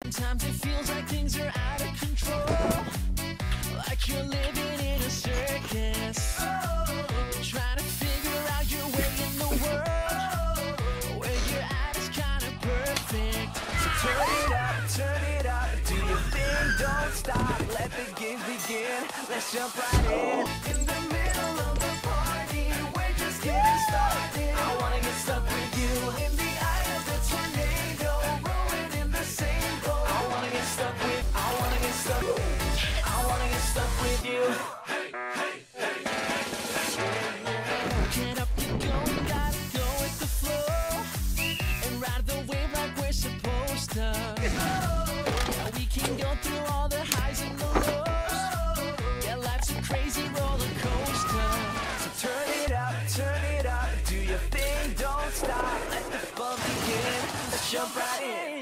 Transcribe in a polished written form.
Sometimes it feels like things are out of control, like you're living in a circus. You're trying to figure out your way in the world. Where you're at is kind of perfect. So turn it up, do your thing, don't stop. Let the games begin, let's jump right in the middle of the party, we're just getting started. I wanna get stuck with you in the eye of the tornado, rolling in the same boat. I wanna get stuck with you. Get up, get going, gotta go with the flow, and ride the wave like we're supposed to. Now we can go through all the highs and the lows. Yeah, life's a crazy roller coaster. So turn it up, do your thing, don't stop. Let the fun begin, let's jump right in.